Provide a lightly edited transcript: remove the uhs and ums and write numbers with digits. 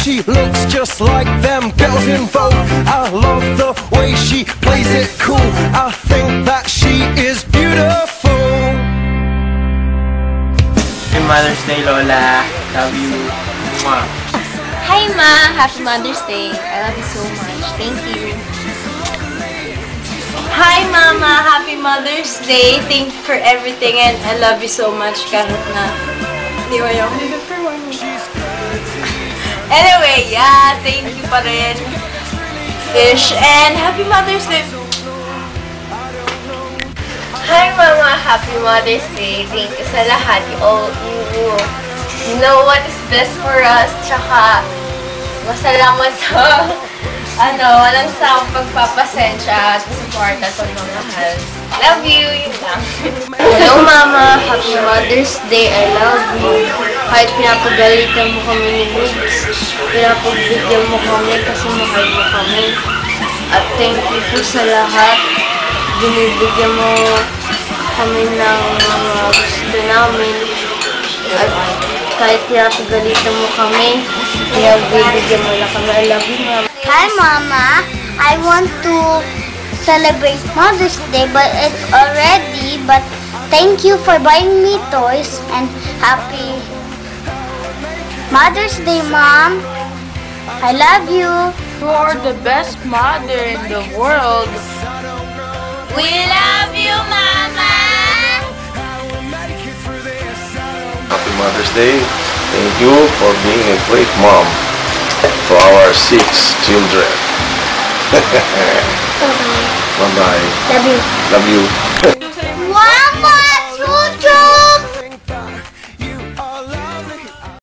She looks just like them girls in Vogue. I love the way she plays it cool. I think that she is beautiful. Happy Mother's Day, Lola. Love you. Mwah. Hi, Ma. Happy Mother's Day. I love you so much. Thank you. Hi, Mama. Happy Mother's Day. Thank you for everything and I love you so much kahit na hindi mo yung for 1 week. Anyway, yeah. Thank you pa rin. Ish. And Happy Mother's Day. Hi, Mama. Happy Mother's Day. Thank you sa lahat. You know what is best for us. Tsaka, masalamat sa, walang sa pagpapasensya at suporta sa mga mahal. Love you. Yun lang. Hello, Mama. Happy Mother's Day. I love you. Kahit pinapagalitan mo kami ni Boogs, pinapagbigyan mo kami kasi mahal mo kami. At thank you po sa lahat. Binibigyan mo kami ng mga gusto namin. At kahit pinapagalitan mo kami, binibigyan mo lang kami. I love you, Mama. Hi, Mama. I want to celebrate Mother's Day, but it's already. But thank you for buying me toys and happy Mother's Day, Mom. I love you. You are the best mother in the world. We love you, Mama. Happy Mother's Day. Thank you for being a great mom for our 6 children. Bye-bye. Love you. Love you.